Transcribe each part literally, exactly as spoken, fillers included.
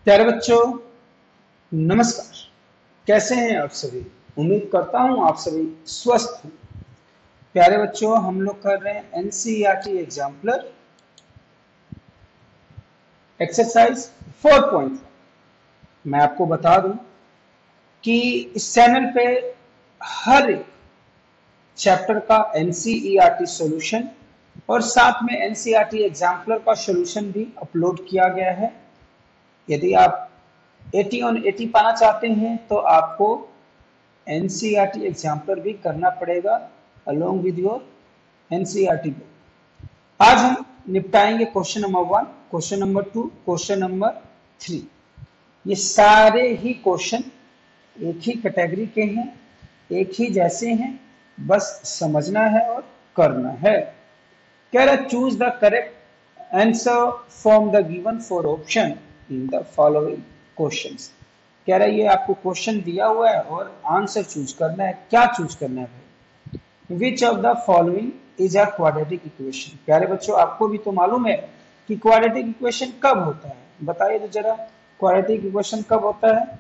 प्यारे बच्चों, नमस्कार। कैसे हैं आप सभी? उम्मीद करता हूं आप सभी स्वस्थ हैं। प्यारे बच्चों, हम लोग कर रहे हैं NCERT exemplar exercise four point one. मैं आपको बता दूं कि इस चैनल पे हर एक चैप्टर का एनसीईआरटी सॉल्यूशन और साथ में एनसीईआरटी एग्जाम्पलर का सॉल्यूशन भी अपलोड किया गया है। यदि आप एटी ऑन एटी पाना चाहते हैं तो आपको एनसीईआरटी एग्जाम्पलर भी करना पड़ेगा along with your NCERT book. आज हम निपटाएंगे question number one, question number two, question number three. ये सारे ही क्वेश्चन एक ही कैटेगरी के हैं, एक ही जैसे हैं, बस समझना है और करना है। कह रहा choose the correct answer from the given four option in the following questions. कह रहा है ये आपको क्वेश्चन दिया हुआ है और आंसर चूज करना है। क्या चूज करना है भाई? Which of the following is a quadratic equation. प्यारे बच्चों, आपको भी तो मालूम है कि क्वाड्रेटिक इक्वेशन कब होता है। बताइए तो जरा, क्वाड्रेटिक इक्वेशन कब होता है?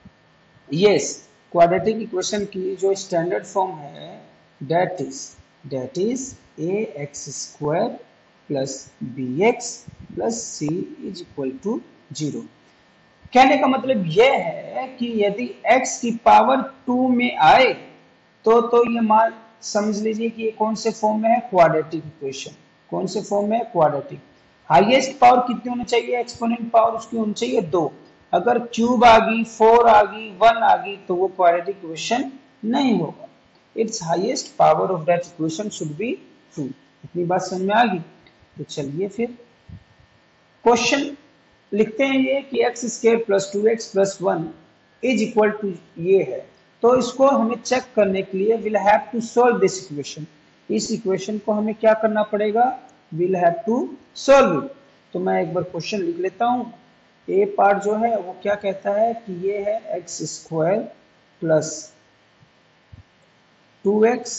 यस, क्वाड्रेटिक इक्वेशन की जो स्टैंडर्ड फॉर्म है that is that is a x square plus b x plus c is equal to zero. कहने का मतलब यह है कि यदि x की पावर टू में आए तो तो ये मान समझ लीजिए कि ये कौन से फॉर्म में है? Quadratic equation. कौन से फॉर्म में है? क्वाड्रेटिक। हाईएस्ट पावर कितनी होनी चाहिए? एक्सपोनेंट पावर उसकी होनी चाहिए दो। अगर क्यूब आ गई, फोर आ गई, वन आ गई तो वो क्वाड्रेटिक इक्वेशन नहीं होगा। Its highest power of that equation should be two. इतनी बात समझ में आ गई? तो चलिए फिर क्वेश्चन लिखते हैं ये कि x square plus two x plus one is equal to ये है। तो इसको हमें चेक करने के लिए will have to solve this equation. इस इक्वेशन को हमें क्या करना पड़ेगा? Will have to solve it. तो मैं एक बार क्वेश्चन लिख लेता हूँ। ए पार्ट जो है वो क्या कहता है कि ये है x square plus two x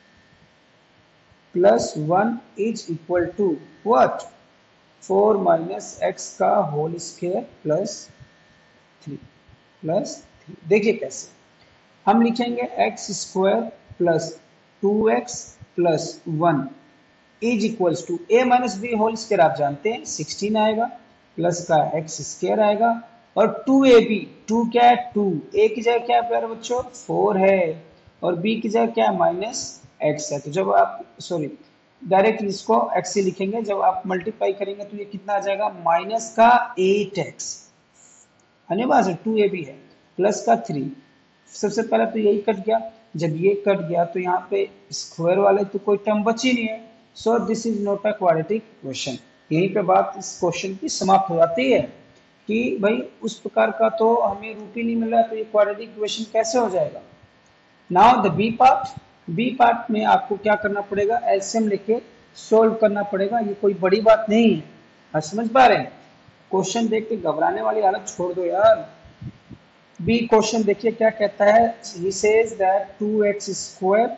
plus one is equal to what? Four minus x का whole square plus three plus three. देखिए कैसे हम लिखेंगे x square plus two x plus one is equals to a minus b whole square. आप जानते हैं sixteen आएगा, plus का एक्स स्क्वायर आएगा और टू ए बी, टू क्या है? टू। ए की जगह क्या है प्यारे बच्चों? फोर है और बी की जगह क्या है? माइनस एक्स है। तो जब आप सॉरी डायरेक्ट इसको एक्स से लिखेंगे, जब आप मल्टीप्लाई करेंगे तो ये कितना आ जाएगा? माइनस का एट एक्स है, टू ए बी है, प्लस का थ्री। सबसे पहले तो यही कट गया। जब ये कट गया तो यहाँ पे स्क्वायर वाले तो कोई टर्म बची नहीं है। So this is not a quadratic equation. यहीं पे बात इस क्वेश्चन की समाप्त हो जाती है कि भाई उस प्रकार का तो हमें रूप ही नहीं मिल रहा, तो ये क्वाड्रेटिक इक्वेशन कैसे हो जाएगा? Now the B part. B part में आपको क्या करना पड़ेगा? एलसीएम लेके सोल्व करना पड़ेगा। ये कोई बड़ी बात नहीं है। आप समझ पा रहे हैं? क्वेश्चन देख के घबराने वाली हालत छोड़ दो यार। बी क्वेश्चन देखिए क्या कहता है। He says that two x square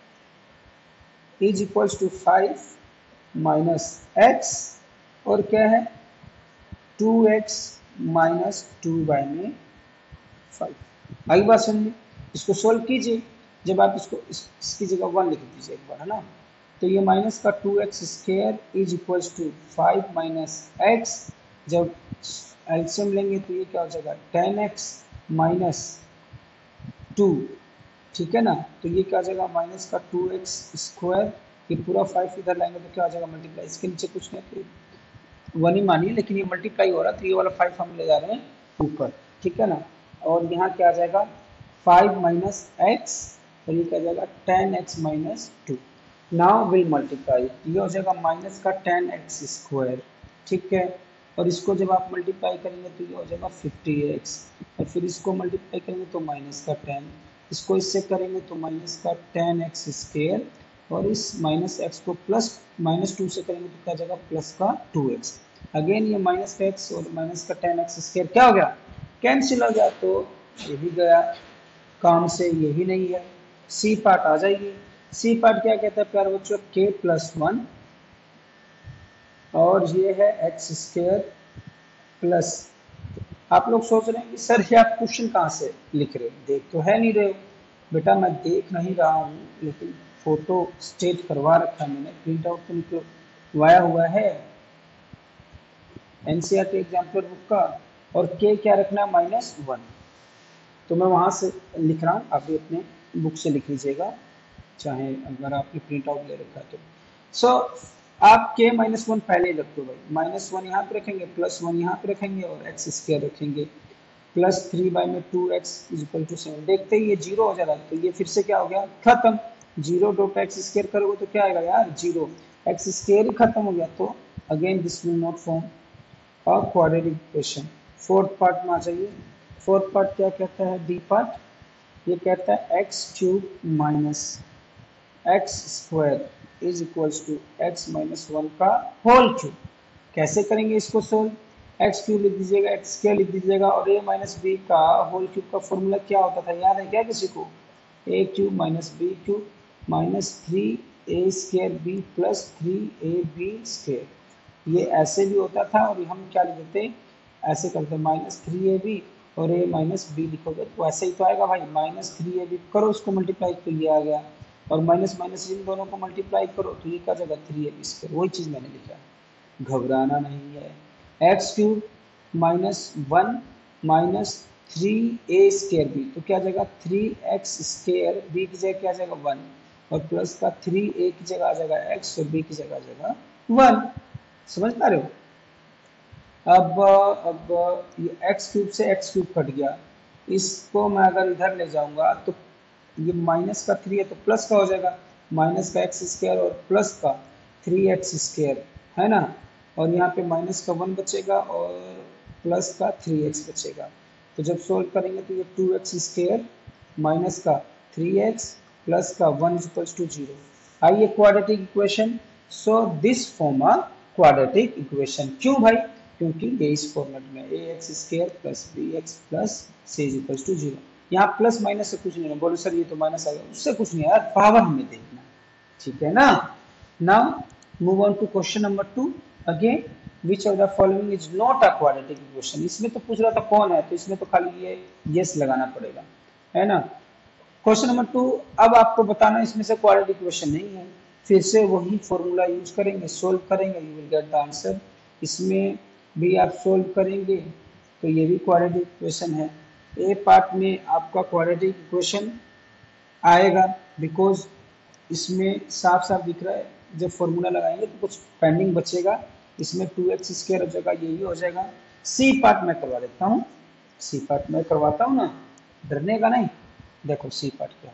is equals to five minus x और क्या है? Two x minus two by में फाइव। आगे बात समझिए, इसको सोल्व कीजिए। जब आप इसको इस, इसकी जगह वन लिख दीजिए एक बार, है ना। तो ये माइनस का two x square is equals to five minus x. जब एलसीएम लेंगे तो ये क्या हो जाएगा? Ten x minus two. ठीक है ना। तो ये क्या हो जाएगा? माइनस का टू एक्स स्क्वायर। ये पूरा फाइव इधर लाएंगे तो क्या हो जाएगा? मल्टीप्लाई। इसके नीचे कुछ नहीं, तो वन ही मानिए, लेकिन ये मल्टीप्लाई हो रहा है तो ये वाला फाइव हम ले जा रहे हैं ऊपर। ठीक है ना। और यहाँ क्या आ जाएगा? फाइव माइनस एक्स और ये क्या आ जाएगा? Ten x minus two. Now will multiply. ये हो जाएगा माइनस का टेन एक्स स्क्वायर। ठीक है। और इसको जब आप मल्टीप्लाई करेंगे तो ये हो जाएगा फिफ्टी एक्स और फिर इसको मल्टीप्लाई करेंगे तो माइनस का टेन। इसको इससे करेंगे तो माइनस का टेन एक्स स्क्वायर और इस माइनस एक्स को प्लस माइनस टू से करेंगे तो क्या जाएगा? प्लस का टू एक्स। अगेन ये माइनस का एक्स और माइनस का टेन एक्स स्क्वायर क्या हो गया? कैंसिल हो गया। तो ये भी गया काम से, ये भी नहीं है। सी पार्ट आ जाइए। सी पार्ट क्या कहता है प्यारे बच्चों? के प्लस वन और ये है एक्स स्क्वायर प्लस आप लोग सोच रहे हैं कि सर ये आप क्वेश्चन कहाँ से लिख रहे हो, देख तो है नहीं रहे हो। बेटा मैं देख नहीं रहा हूँ, लेकिन फोटो स्टेट करवा रखा है मैंने, प्रिंट आउट तो निकलवाया हुआ है एनसीईआरटी एग्जाम्पलर बुक का। और के क्या रखना है, माइनस वन। तो मैं वहाँ से लिख रहा हूँ, आप भी अपने बुक से लिख लीजिएगा, चाहे अगर आपने प्रिंट आउट ले रखा है तो। सो so, आप के माइनस वन पहले ही रख दो भाई, माइनस वन यहाँ पे रखेंगे, प्लस वन यहाँ पे रखेंगे और एक्स स्क्वायर रखेंगे, प्लस थ्री बाई में two x is equal to seven. देखते ही ये जीरो हो जा रहा है, तो ये फिर से क्या हो गया, खत्म। जीरो डॉट एक्स स्क्वायर करोगे तो क्या आएगा यार, जीरो। एक्स स्क्वायर ही खत्म हो गया, तो again this will not form a quadratic equation. Fourth part में आ जाइए। फोर्थ पार्ट क्या कहता है, डी पार्ट, ये कहता है x cube minus x square is equals to x minus one का होल क्यूब। कैसे करेंगे इसको सोल्व, एक्स क्यूब लिख दीजिएगा, एक्स स्क्वायर लिख दीजिएगा, और ए माइनस बी का होल क्यूब का फॉर्मूला क्या होता था, याद है क्या किसी को, a cube minus b cube minus three a square b plus three a b square. ये ऐसे भी होता था, और हम क्या लिख देते, ऐसे करते माइनस थ्री ए बी और ए माइनस बी लिखोगे तो ऐसे ही तो आएगा भाई, माइनस थ्री ए बी करो उसको मल्टीप्लाई, तो ये आ गया, और माइनस माइनस इन दोनों को मल्टीप्लाई करो तो ये क्या जगह थ्री ए बी स्क्वायर, वही चीज़ मैंने लिखा है, घबराना नहीं है। X cube minus one minus three a square b, तो क्या जाएगा थ्री एक्स स्क्वायर, बी की जगह क्या जाएगा वन, और प्लस का थ्री ए की जगह आ जाएगा एक्स और बी की जगह आ जाएगा वन। समझ पा रहे हो। अब अब ये एक्स क्यूब से एक्स क्यूब कट गया, इसको मैं अगर इधर ले जाऊंगा तो ये माइनस का थ्री है तो प्लस का हो जाएगा, माइनस का एक्स स्क्वायर और प्लस का थ्री एक्स स्क्वायर, है ना, और यहाँ पे माइनस का वन बचेगा और प्लस का थ्री एक्स बचेगा। तो जब सोल्व करेंगे तो ये टू एक्स स्क्वायर माइनस का थ्री एक्स प्लस का one is equals to zero. आइए quadratic equation, so this form a quadratic equation. क्यों भाई, क्योंकि ये इस फॉर्मेट में a x square plus b x plus c is equals to zero. यहाँ प्लस माइनस से कुछ नहीं है, बोलो सर ये तो माइनस आ गया, उससे कुछ नहीं है यार, पावर हमें देखना है, ठीक है ना। Now move on to question number two. Again which of the following is not a quadratic equation, इसमें तो पूछ रहा था कौन है, तो इसमें तो खाली ये यस लगाना पड़ेगा, है ना। क्वेश्चन नंबर टू, अब आपको बताना इसमें से क्वाड्रेटिक इक्वेशन नहीं है, फिर से वही फॉर्मूला यूज करेंगे, सोल्व करेंगे, you will get the answer. इसमें भी आप सोल्व करेंगे तो ये भी क्वाड्रेटिक इक्वेशन है। ए पार्ट में आपका क्वाड्रेटिक इक्वेशन आएगा, बिकॉज इसमें साफ साफ दिख रहा है, जब फॉर्मूला लगाएंगे तो कुछ पेंडिंग बचेगा, इसमें टू एक्स स्क्वायर हो जाएगा, यही हो जाएगा। सी पार्ट मैं करवा देता हूँ, सी पार्ट मैं करवाता हूँ ना, डरने का नहीं। देखो सी पार्ट क्या है,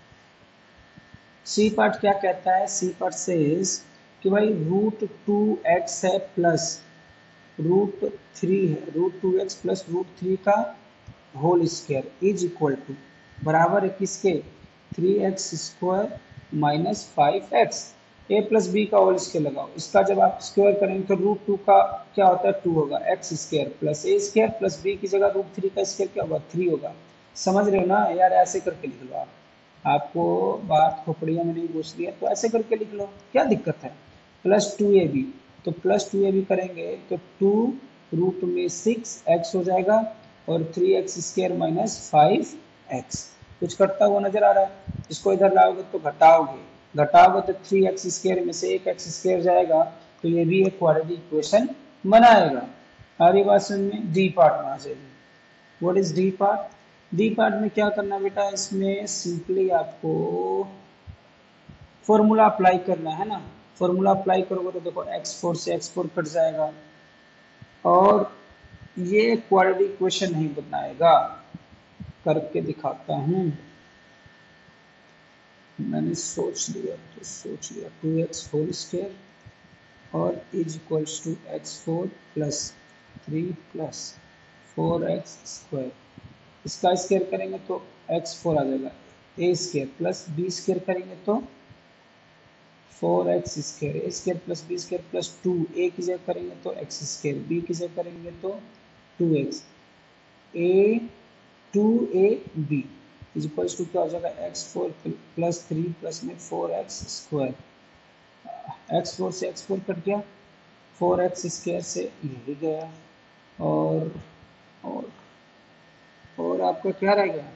सी पार्ट क्या कहता है, सी पार्ट सेज कि भाई रूट टू एक्स है प्लस रूट थ्री है, root two x plus root three का whole square is equal to बराबर है किसके, three x square minus five x. A plus b का होल स्क्वायर लगाओ, इसका जब आप स्क्वायर करेंगे तो रूट टू का क्या होता है टू होगा, x square plus a square plus b की जगह रूट थ्री का स्क्वायर क्या होगा थ्री होगा। समझ रहे हो ना यार, ऐसे करके लिख लो आप, आपको बात खोपड़िया में नहीं घुस रही है तो ऐसे करके लिख लो, क्या दिक्कत है। प्लस टू ए बी, तो प्लस टू ए बी करेंगे तो टू रूट में सिक्स एक्स हो जाएगा और three x square minus five x. कुछ कटता हुआ नजर आ रहा है, इसको इधर लाओगे तो घटाओगे, घटाओगे तो थ्री एक्स स्क्वायर में से एक एक्स स्क्वायर जाएगा, तो ये भी एक क्वाड्रेटिक इक्वेशन बनाएगा। हमारी बात समझ में, डी पार्ट में आ जाएगी। What is D part, D part में क्या करना बेटा, इसमें सिंपली आपको फॉर्मूला अप्लाई करना है ना। फॉर्मूला अप्लाई करोगे तो देखो एक्स फोर से एक्स फोर कट जाएगा और ये क्वाड्रेटिक इक्वेशन नहीं बनाएगा। करके दिखाता हूँ, मैंने सोच लिया तो सोच लिया, टू एक्स होल स्क्वायर और is equals to x four plus three plus four x square, इसका स्क्वायर करेंगे तो एक्स फोर आ जाएगा, a square plus b square करेंगे तो four x square, a square plus b square plus two, a की जगह करेंगे तो एक्स स्क्वायर, बी की जगह करेंगे तो two x, a two a b is equals to क्या हो जाएगा, x four plus three plus में four x square, x four से एक्स फोर कट गया, फोर एक्स स्क्वायर से ये भी गया और और आपका क्या रह गया,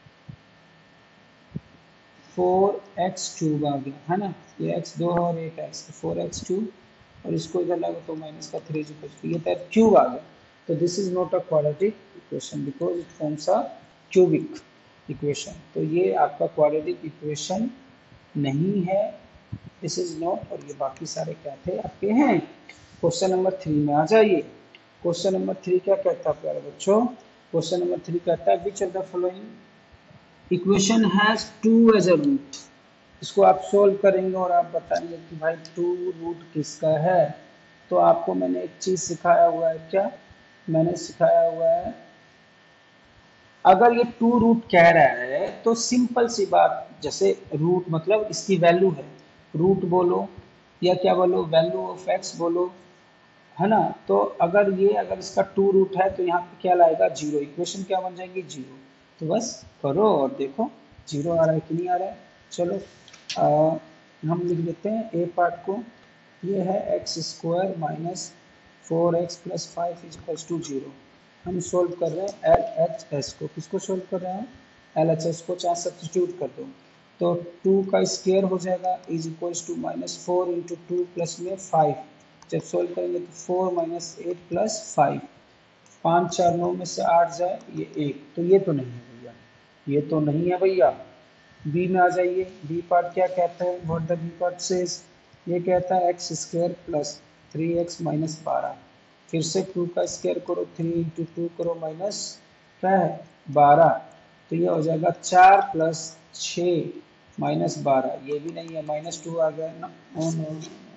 फोर एक्स क्यूब आ गया है ना, ये एक्स दो और एक एक्स, तो फोर एक्स क्यूब, और इसको इधर लगा तो माइनस का थ्री इक्वल, ये तो क्यूब आ गया। तो this is not a quadratic equation because it forms a cubic equation. तो ये आपका क्वाड्रेटिक इक्वेशन नहीं है, दिस इज नॉट। और ये बाकी सारे क्या थे आपके हैं। क्वेश्चन नंबर थ्री में आ जाइए। क्वेश्चन नंबर थ्री क्या कहता है प्यारे बच्चों, क्वेश्चन नंबर थ्री कहता है which of the following equation has two as a root. इसको आप सोल्व करेंगे और आप बताएंगे कि भाई टू रूट किसका है। तो आपको मैंने एक चीज सिखाया हुआ है, क्या मैंने सिखाया हुआ है, अगर ये टू रूट कह रहा है तो सिंपल सी बात, जैसे रूट मतलब इसकी वैल्यू है, रूट बोलो या क्या बोलो, वैल्यू ऑफ एक्स बोलो, है ना। तो अगर ये अगर इसका टू रूट है तो यहाँ पे क्या लाएगा, जीरो, इक्वेशन क्या बन जाएगी, जीरो। तो बस करो और देखो जीरो आ रहा है कि नहीं आ रहा है। चलो आ, हम लिख देते हैं ए पार्ट को, ये है x square minus four x plus five is to zero. हम सोल्व कर रहे हैं एल एच एस को, किसको सोल्व कर रहे हैं, एल एच एस को, चाहे सब्सटीट्यूट कर दो तो टू का स्क्वायर हो जाएगा is equals to minus four into two plus में फाइव, जब सोल्व करेंगे तो four minus eight plus five, पाँच चार नौ में से आठ जाए ये एक, तो ये तो नहीं है भैया, ये तो नहीं है भैया। बी में आ जाइए, बी पार्ट क्या कहता है, what the B part says, ये कहता है x square plus three x minus बारह, फिर से टू का स्क्वायर करो, थ्री इंटू टू करो माइनस क्या है बारह, तो ये हो जाएगा चार प्लस छः माइनस बारह, ये भी नहीं है, माइनस टू आ गया ना, नो नो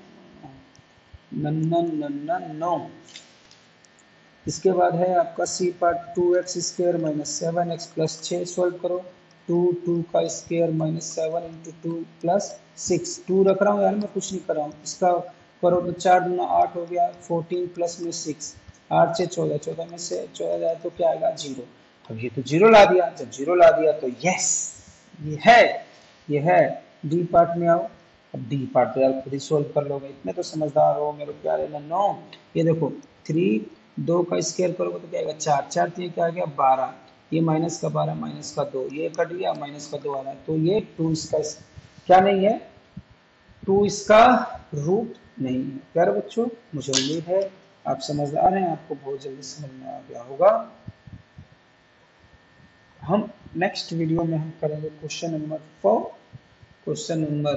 नन्नन नन्नन नौ। इसके बाद है आपका C part, two x square minus seven x plus छः, सोल्व करो, टू टू का square minus seven into two plus six, two रख रहा हूँ यार मैं, कुछ नहीं कर रहा हूँ, इसका करो तो चार दूना आठ हो गया, फोर्टीन प्लस में सिक्स, आठ से चौदह, चौदह में से चौदह जाए तो क्या आएगा जीरो। अब ये तो जीरो ला दिया, जब जीरो ला दिया तो यस ये है, ये है। डी पार्ट में आओ, अब डी पार्ट तो यार खुद ही सोल्व कर लोगे, इतने तो समझदार हो मेरे प्यारे नन्नो। ये देखो थ्री, दो का स्क्वायर करोगे तो क्या आएगा चार, चार तीन क्या आ गया बारह, ये माइनस का बारह माइनस का दो, ये कट गया माइनस का दो आ रहा है, तो ये टू इसका इस, क्या नहीं है, टू इसका रूट नहीं है। प्यारे बच्चों मुझे उम्मीद है आप समझदार हैं, आपको बहुत जल्दी समझ में आ गया होगा। हम नेक्स्ट वीडियो में हम करेंगे question number four, question number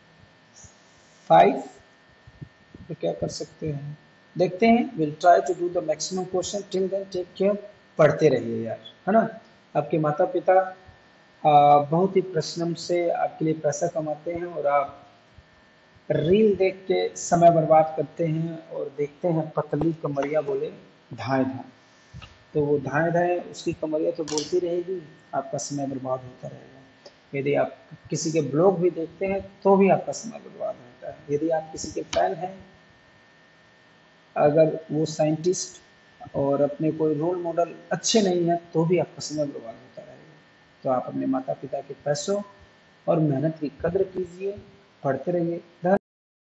five, तो क्या कर सकते हैं देखते हैं, will try to do the maximum question, till then take care, पढ़ते रहिए यार, है ना। आपके माता पिता आ, बहुत ही परिश्रम से आपके लिए पैसा कमाते हैं और आप रील देख के समय बर्बाद करते हैं और देखते हैं पतली कमरिया बोले धाए धाए, तो वो धाए धाए उसकी कमरिया तो बोलती रहेगी, आपका समय बर्बाद होता रहेगा। यदि आप किसी के ब्लॉग भी देखते हैं तो भी आपका समय बर्बाद होता है। यदि आप किसी के फैन हैं, अगर वो साइंटिस्ट और अपने कोई रोल मॉडल अच्छे नहीं हैं तो भी आपका समय बर्बाद होता रहेगा। तो आप अपने माता पिता के पैसों और मेहनत की कद्र कीजिए, पढ़ते रहिए।